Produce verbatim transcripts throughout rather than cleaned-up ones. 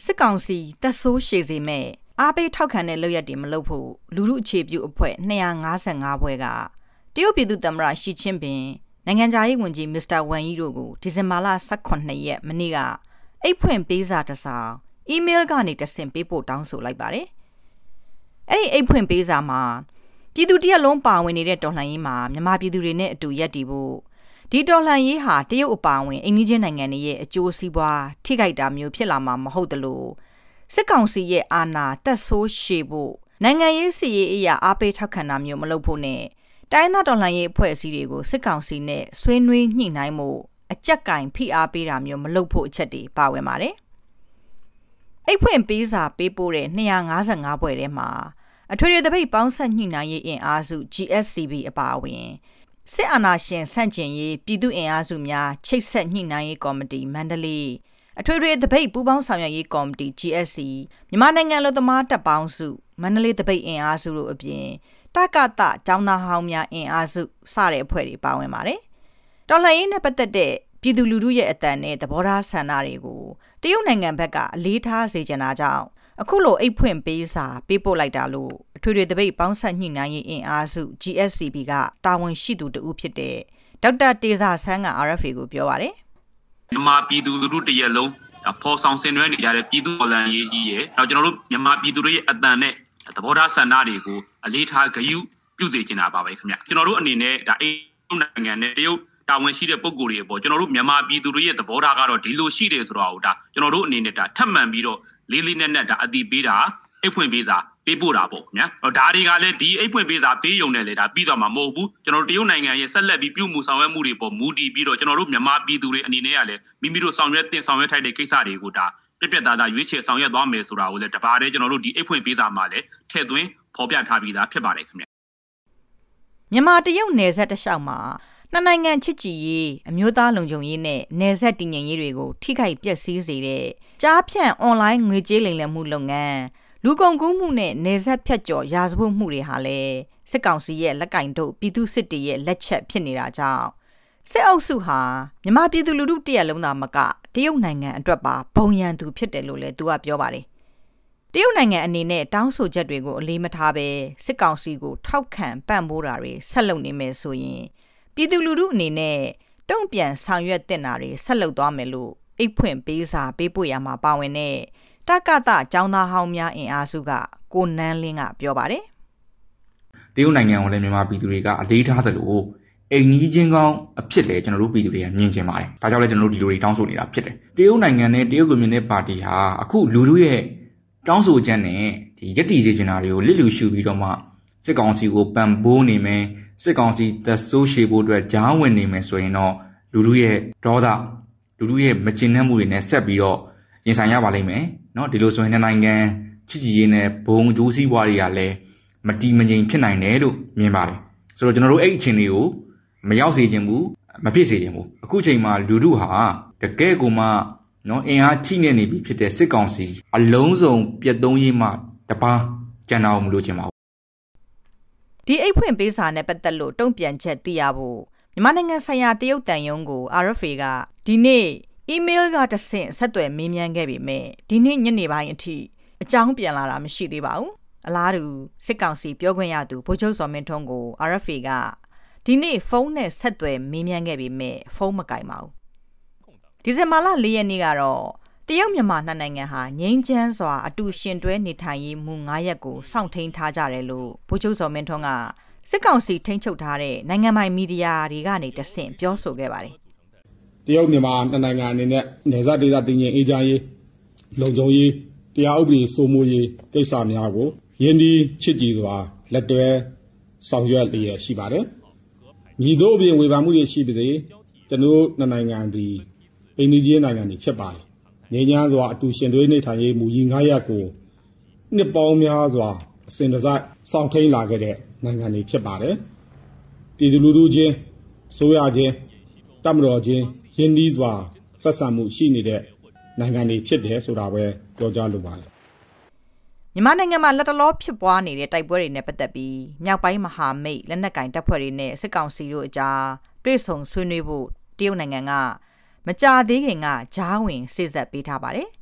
စစ်ကောင်စီတပ်ဆိုးရှည်စီမဲ့အားပေးထောက်ခံတဲ့လုပ်ရက်တွေမလုပ်ဖို့လူလူအခြေပြုအဖွဲ့two fifty-fiveဘွဲကတရုတ်ပြည်သူ့သမ္မတရှီကျင်းပင်နိုင်ငံခြားရေးဝန်ကြီးမစ္စတာဝမ်ယီတို့ကိုဒီဇင်ဘာလeighteenရက်မနေ့ကအိတ်ဖွင့်ပေးစာတစ်စောင်အီးမေးလ်ကနေတဆင့်ပေးပို့တောင်းဆိုလိုက်ပါတယ်။အဲ့ဒီအိတ်ဖွင့်ပေးစာမှာပြည်သူတရက်လုံးပါဝင်နေတဲ့တော်လှန်ရေးမှာမြန်မာပြည်သူတွေနဲ့အတူရပ်တည်ဖို့ဒီတော်လှန်ရေးဟာတရုတ်အပါအဝင်အိမ်နီးချင်းနိုင်ငံတွေရဲ့အကျိုးစီးပွားထိခိုက်တာမျိုးဖြစ်လာမှာမဟုတ်သလိုစစ်ကောင်စီရဲ့အာဏာတက်ဆိုးရှည်ဖို့နိုင်ငံရေးစီရေးအရာအားပေးထောက်ခံတာမျိုးမလုပ်ဖို့နဲ့တိုင်းသားတော်လှန်ရေးအဖွဲ့အစည်းတွေကိုစစ်ကောင်စီနဲ့ဆွေးနွေးညှိနှိုင်းမှုအကြက်ကင်ဖိအားပေးတာမျိုးမလုပ်ဖို့အချက်တွေပါဝင်ပါတယ်။အိတ်ဖွင့်ပေးစာပေးပို့တဲ့two fifty-fiveဘွဲထဲမှာအထွေထွေတပိတ်ပေါင်းဆက်ညှိနှိုင်းရေးအင်အားစု G S C B အပါအဝင်စစ်အာဏာရှင်ဆန့်ကျင်ရေးပြည်သူ့အင်အားစုများချိတ်ဆက်ညှိနှိုင်းရေးကော်မတီမန္တလေးအထွေထွေတပိတ်ပူးပေါင်းဆောင်ရွက်ရေးကော်မတီ G S C မြန်မာနိုင်ငံလူသမားတပ်ပေါင်းစုမန္တလေးတပိတ်အင်အားစုတို့အပြင်တကတကျောင်းသားဟောင်းများအင်အားစုစတဲ့အဖွဲ့တွေပါဝင်ပါတယ်။တော်လှန်ရေးနဲ့ပတ်သက်တဲ့ပြည်သူလူထုရဲ့အတန်နဲ့သဘောထားဆန္ဒတွေကိုတရုတ်နိုင်ငံဘက်ကအလေးထားစေချင်တာကြောင့်အခုလိုအိတ်ဖွင့်ပေးစာပေးပို့လိုက်တာလို့အထွေထွေတပိတ်ပေါင်းဆက်ညှိနှိုင်းရေးအင်အားစု G S C B ကတာဝန်ရှိသူတဦးဖြစ်တဲ့ဒေါက်တာတေဇာဆန်းက R F A ကိုပြောပါတယ်။မြန်မာပြည်သူလူထုတရက်လုံးဖော်ဆောင်ဆင်နွှဲနေကြတဲ့ပြည်သူတော်လှန်ရေးကြီးရဲ့နောက်ကျွန်တော်တို့မြန်မာပြည်သူတွေရဲ့အတန်နဲ့သဘောထားဆန္ဒတွေကိုအလေးထားဂရုပြုစေချင်တာပါပဲခင်ဗျကျွန်တော်တို့အနေနဲ့ဒါအိမ်နိုင်ငံနဲ့တရုတ်တာဝန်ရှိတဲ့ပုဂ္ဂိုလ်တွေပေါ့ကျွန်တော်တို့မြန်မာပြည်သူတွေရဲ့သဘောထားကတော့ဒီလိုရှိတယ်ဆိုတော့ဒါကျွန်တော်တို့အနေနဲ့ဒါထပ်မံပြီးတော့လေးလေးနက်နက်ဒါအတိပေးတာအိတ်ဖွင့်ပေးစာပေးပို့တာပေါ့ခင်ဗျာဒါတွေကလည်းဒီအိတ်ဖွင့်ပေးစာပေးရုံနဲ့လေဒါပြီးတော့မှမဟုတ်ဘူးကျွန်တော်တို့တရုတ်နိုင်ငံရဲ့ဆက်လက်ပြီးပြုမှုဆောင်ရွက်မှုတွေပေါ်မူတည်ပြီးတော့ကျွန်တော်တို့မြန်မာပြည်သူတွေအနေနဲ့ကလည်းမိမိတို့ဆောင်ရွက်တင်ဆောင်ရွက်ထိုက်တဲ့ကိစ္စတွေကိုဒါပြပြသားသားရွေးချယ်ဆောင်ရွက်သွားမယ်ဆိုတာကိုလည်းတပါးတည်းကျွန်တော်တို့ဒီအိတ်ဖွင့်ပေးစာမှာလည်းထည့်သွင်းဖော်ပြထားပြီးသားဖြစ်ပါတယ်ခင်ဗျမြန်မာတရုတ်နယ်စပ်တစ်လျှောက်မှာနှစ်နိုင်ငံချစ်ကြည်ရေးအမျိုးသားလုံခြုံရေးနဲ့နယ်စပ်တည်ငြိမ်ရေးတွေကိုထိခိုက်ပျက်စီးစေတဲ့ကြားဖြန့်အွန်လိုင်းငွေကြေးလိမ်လည်မှုလုပ်ငန်းလူကုန်ကူးမှုနဲ့နယ်စပ်ဖြတ်ကျော်ရာဇဝတ်မှုတွေဟာလည်းစစ်ကောင်စီရဲ့လက်ကင်တို့ပြည်သူစစ်တေရဲ့လက်ချက်ဖြစ်နေတာကြောင့်စစ်အုပ်စုဟာမြန်မာပြည်သူလူထုတရက်လုံးသာမကတရုတ်နိုင်ငံအတွက်ပါဘုံရန်သူဖြစ်တယ်လို့လည်းသူကပြောပါတယ်တရုတ်နိုင်ငံအနေနဲ့တောင်းဆိုချက်တွေကိုအလေးမထားဘဲစစ်ကောင်စီကိုထောက်ခံပံ့ပိုးတာတွေဆက်လုပ်နေမယ်ဆိုရင်ပြည်သူလူထုအနေနဲ့တုံ့ပြန်ဆောင်ရွက်တင်တာတွေဆက်လုပ်သွားမယ်လို့အိတ်ဖွင့်ပေးစာပေးပို့ရမှာပါဝင်တဲ့တကတကျောင်းသားဟောင်းများအင်အားစုကကိုနန်းလင်းကပြောပါတယ်တရုတ်နိုင်ငံကိုလည်းမြန်မာပြည်သူတွေကအလေးထားသလိုအိမ်ကြီးချင်းကောင်းအဖြစ်လေကျွန်တော်တို့ပြည်သူတွေကမြင်ချင်ပါတယ်ဒါကြောင့်လည်းကျွန်တော်တို့ဒီလိုတွေတောင်းဆိုနေတာဖြစ်တယ်တရုတ်နိုင်ငံနဲ့တရုတ်ကွန်မြူနစ်ပါတီဟာအခုလူထုရဲ့တောင်းဆိုချက်နဲ့ဒီရည်တည်စေချင်တာတွေကိုလစ်လျူရှုပြီးတော့မှစစ်ကောင်စီကိုပံ့ပိုးနေမယ်စစ်ကောင်စီသက်ဆိုးရှည်ဖို့အတွက်ကြားဝင်နေမယ်ဆိုရင်တော့လူထုရဲ့ဒေါသလူထုရဲ့မကျေနပ်မှုတွေနဲ့ဆက်ပြီးတော့ရင်ဆိုင်ရပါလိမ့်မယ်เนาะဒီလိုဆိုရင်နိုင်ငံချစ်ကြည်ရေးနဲ့ဘုံကျိုးစည်းပွားတွေကလည်းမတီမငြိမ်ဖြစ်နိုင်တယ်လို့မြင်ပါတယ်ဆိုတော့ကျွန်တော်တို့အဲ့အချိန်လေးကိုမရောက်စေချင်ဘူးမဖြစ်စေချင်ဘူးအခုချိန်မှာလူထုဟာတကယ်ကိုမှเนาะအင်အားချိနေနေပြီဖြစ်တဲ့စစ်ကောင်စီအလုံးစုံပြတ်သုံးရေးမှတပားကြံတော်မလို့ချင်ပါဘူးဒီအိတ်ဖွင့်ပေးစာနဲ့ပတ်သက်လို့တုံ့ပြန်ချက်သိရဖို့မြန်မာနိုင်ငံဆိုင်ရာတရုတ်တန်ယုံကို R F A ကဒီနေ့အီးမေးလ်ကတဆင့်ဆက်သွယ်မေးမြန်းခဲ့ပေမဲ့ဒီနေ့ညနေပိုင်းအထိအကြောင်းပြန်လာတာမရှိသေးပါဘူးအလားတူစစ်ကောင်စီပြောခွင့်ရသူဗိုလ်ချုပ်စောမင်းထွန်းကို R F A ကဒီနေ့ဖုန်းနဲ့ဆက်သွယ်မေးမြန်းခဲ့ပေမဲ့ဖုန်းမကင်ပါဘူးဒီဇင်ဘာလ၄ရက်နေ့ကတော့တရုတ်မြန်မာနှစ်နိုင်ငံဟာငြိမ်းချမ်းစွာအတူရှင်တွဲနေထိုင်ရေးမူ၅ရပ်ကိုစောင့်ထိန်ထားကြတယ်လို့ဗိုလ်ချုပ်စောမင်းထွန်းကစစ်ကောင်စီထိန်းချုပ်ထားတဲ့နိုင်ငံပိုင်မီဒီယာတွေကနေတဆင့်ပြောဆိုခဲ့ပါတယ်တရုတ်မြန်မာနှစ်နိုင်ငံအနေနဲ့နယ်စပ်ဒေသတည်ငြိမ်အေးချမ်းရေးလုံခြုံရေးတရားဥပဒေစိုးမိုးရေးကိစ္စများကိုရင်းနှီးချစ်ကြည်စွာလက်တွဲဆောင်ရွက်လျက်ရှိပါတယ်။ညီတို့အပြင်ဝေဖန်မှုတွေရှိပါစေကျွန်တော်နှစ်နိုင်ငံသည်အိမ်နီးချင်းနိုင်ငံတွေဖြစ်ပါတယ်။ငြိမ်းချမ်းစွာအတူရှင်တွဲနေထိုင်ရေးမူကြီး၅ရပ်ကိုနှစ်ပေါင်းများစွာအစဉ်တစိုက်စောင့်ထိန်လာခဲ့တဲ့နိုင်ငံတွေဖြစ်ပါတယ်။ပြည်သူလူထုချင်းအစိုးရချင်းတပ်မတော်ချင်းရင်းနှီးစွာဆက်ဆံမှုရှိနေတဲ့နိုင်ငံတွေဖြစ်တယ်ဆိုတာပဲပြောကြားလိုပါတယ်မြန်မာနိုင်ငံမှာလက်တလောဖြစ်ပွားနေတဲ့တိုက်ပွဲတွေနဲ့ပတ်သက်ပြီးမြောက်ပိုင်းမဟာမိတ်လက်နက်ကင်တပ်ဖွဲ့တွေနဲ့စစ်ကောင်စီတို့အကြားတွေ့ဆုံဆွေးနွေးဖို့တရုတ်နိုင်ငံကမကြာသေးခင်ကကြားဝင်စေ့စပ်ပေးထားပါတယ်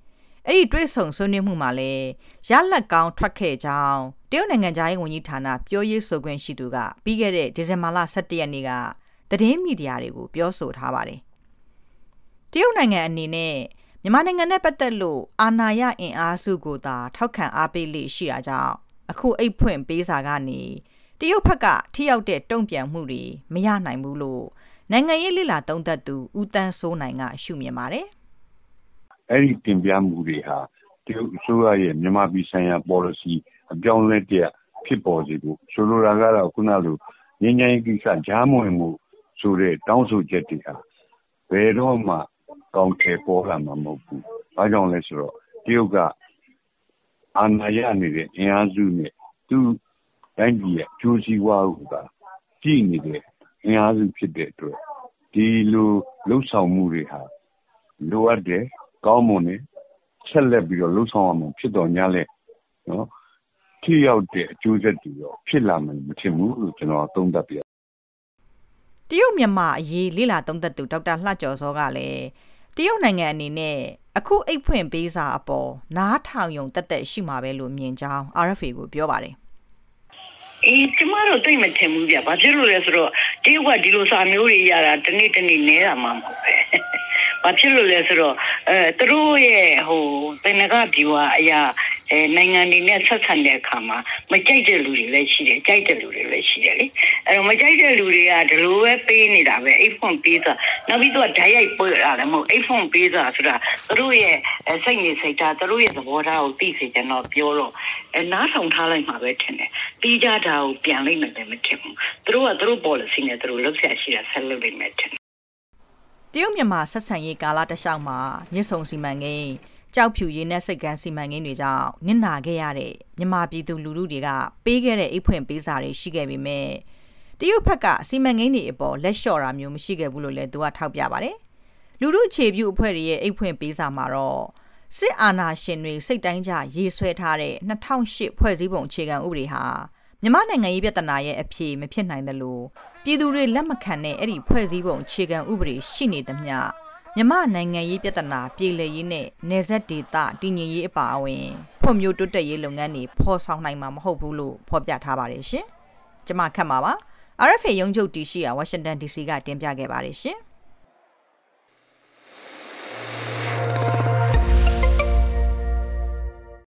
အဲ့ဒီတွဲဆုံဆွေးနွေးမှုမှာလည်းရလက်ကောင်းထွက်ခဲ့ကြောင်းတရုတ်နိုင်ငံသားရေးဝန်ကြီးဌာနပြောရေးဆိုခွင့်ရှိသူကပြီးခဲ့တဲ့ဒီဇင်ဘာလ၁၁ရက်နေ့ကသတင်းမီဒီယာတွေကိုပြောဆိုထားပါတယ်တရုတ်နိုင်ငံအနေနဲ့မြန်မာနိုင်ငံနဲ့ပတ်သက်လို့အာဏာရအင်အားစုကိုသာထောက်ခံအားပေးလေ့ရှိတာကြောင့်အခုအိတ်ဖွင့်ပေးစာကနေတရုတ်ဘက်ကထိရောက်တဲ့တုံ့ပြန်မှုတွေမရနိုင်ဘူးလို့နိုင်ငံရေးလှိလာသုံးသက်သူဦးတန်းစိုးနိုင်ကရှုမြင်ပါတယ်အဲ့ဒီတင်ပြမှုတွေဟာတရုတ်အစိုးရရဲ့မြန်မာပြည်ဆိုင်ရာ policy အပြောင်းလဲတဲ့ဖြစ်ပေါ်စေဖို့ဆိုလိုတာကတော့ခုနလိုငြိမ်းချမ်းရေးကိစ္စကြားမဝင်မှုဆိုတဲ့တောင်းဆိုချက်တွေဟာဘယ်တော့မှကောင်းတယ်ပေါ်လာမှာမဟုတ်ဘူး။ဘာကြောင့်လဲဆိုတော့တရုတ်ကအာဏာရနေတဲ့အင်အားစုနဲ့သူတိုင်းပြည်ရဲ့အကျိုးစီးပွားကိုကကြည့်နေတဲ့အင်အားစုဖြစ်တဲ့အတွက်ဒီလိုလှုပ်ဆောင်မှုတွေဟာလိုအပ်တယ်ကောင်းမွန်တယ်ဆက်လက်ပြီးတော့လှုပ်ဆောင်ရမှာဖြစ်တော်냐လဲနော်ထိရောက်တဲ့အကျိုးဆက်တွေတော့ဖြစ်လာမယ်မထင်ဘူးလို့ကျွန်တော်သုံးသပ်ပြတရုတ်မြန်မာအရေးလေ့လာသုံးသပ်သူဒေါက်တာလှကျော်စောကလည်းတရုတ်နိုင်ငံအနေနဲ့အခုအိတ်ဖွင့်ပေးစာအပေါ်နားထောင်ယုံတက်တက်ရှိမှာပဲလို့မြင်ကြောင်း R F A ကိုပြောပါတယ်အေးကျမတို့သိမထင်ဘူးဗျ။ဘာဖြစ်လို့လဲဆိုတော့တရုတ်ကဒီလိုစာမျိုးတွေရတာတနေ့တနေ့နဲတာမှမဟုတ်ပဲ။ဘာဖြစ်လို့လဲဆိုတော့အဲသူတို့ရဲ့ဟိုသင်္ကန်းဗျူဟာအရာအဲနိုင်ငံတွေနဲ့ဆက်ဆံတဲ့အခါမှာမကြိုက်တဲ့လူတွေလည်းရှိတယ်ကြိုက်တဲ့လူတွေလည်းရှိတယ်လေအဲတော့မကြိုက်တဲ့လူတွေကဒီလိုပဲပေးနေတာပဲအိတ်ဖွင့်ပေးတာနောက်ပြီးတော့ဓာတ်ရိုက်ပို့ရတယ်မဟုတ်အိတ်ဖွင့်ပေးတာဆိုတာသူတို့ရဲ့စိတ်နေစိတ်ဓာတ်သူတို့ရဲ့သဘောထားကိုသိစေချင်တော့ပြောတော့အဲနားထောင်ထားလိုက်မှာပဲထင်တယ်ပြီးကြတာကိုပြန်လိုက်မယ်မထင်ဘူးသူတို့ကသူတို့ policy နဲ့သူတို့လုပ်ဆက်ရှိတာဆက်လုပ်လိုက်မယ်ထင်တရုတ်မြန်မာဆက်ဆံရေးကာလတစ်လျှောက်မှာမြစ်ဆုံစီမံကိန်းကြောက်ဖြူရင်းနဲ့စိတ်ကန်းစီမံကိန်းတွေကြောင့်နစ်နာခဲ့ရတဲ့မြန်မာပြည်သူလူထုတွေကပေးခဲ့တဲ့အိတ်ဖွင့်ပေးစာတွေရှိခဲ့ပေမဲ့တရုတ်ဘက်ကစီမံကိန်းတွေအပေါ်လက်လျှော့တာမျိုးမရှိခဲ့ဘူးလို့လည်းသူကထောက်ပြပါတယ်လူထုအခြေပြုအဖွဲ့တွေရဲ့အိတ်ဖွင့်ပေးစာမှာတော့စစ်အာဏာရှင်တွေစိတ်တိုင်းကြရေးဆွဲထားတဲ့၂၀၀၈ဖွဲ့စည်းပုံအခြေခံဥပဒေဟာမြန်မာနိုင်ငံရေးပြဿနာရဲ့အဖြေမဖြစ်နိုင်တယ်လို့ပြည်သူတွေလက်မခံတဲ့အဲ့ဒီဖွဲ့စည်းပုံအခြေခံဥပဒေရှိနေသမျှမြန်မာနိုင်ငံရေးပြဿနာပြည်လည်ရေးနဲ့နယ်စပ်ဒေသတည်ငြိမ်ရေးအပါအဝင်ဖွံ့ဖြိုးတိုးတက်ရေးလုပ်ငန်းတွေဖော်ဆောင်နိုင်မှာမဟုတ်ဘူးလို့ဖော်ပြထားပါတယ်ရှင်။ကျွန်မခက်မှာပါ။ R F A ရုံးချုပ်တည်ရှိရာဝါရှင်တန် D C ကတင်ပြခဲ့ပါတယ်ရှင်။